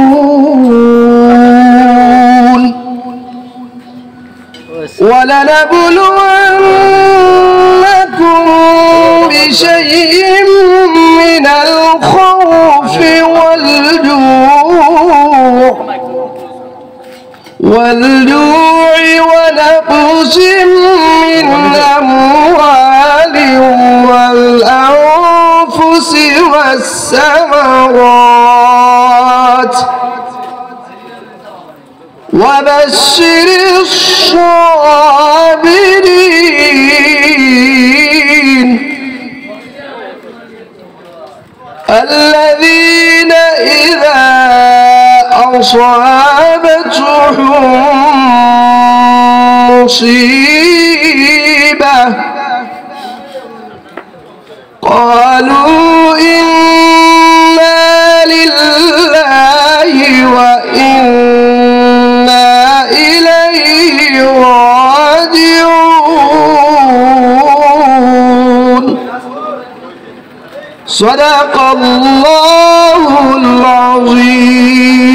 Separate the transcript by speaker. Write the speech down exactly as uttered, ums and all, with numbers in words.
Speaker 1: ولنبلونكم بشيء من الخوف والجوع والجوع ونقص من الأموال والأنفس والثمرات وبشر الصابرين الذين إذا أصابتهم مصيبة قالوا إنا لله وإنا إليه راجعون. صدق الله العظيم.